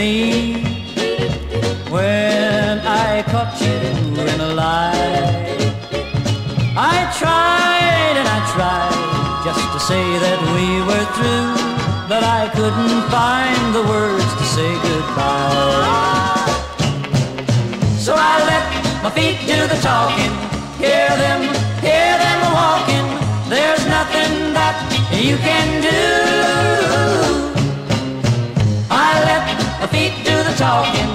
me when I caught you in a lie. I tried and I tried just to say that we were through, but I couldn't find the words to say goodbye. So I let my feet do the talking, hear them walking. There's nothing that you can do. I let my feet do the talking,